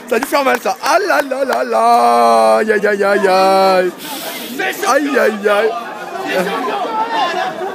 Ça a dû faire mal ça. Ah là là là là. Aïe aïe aïe aïe aïe. Aïe aïe aïe.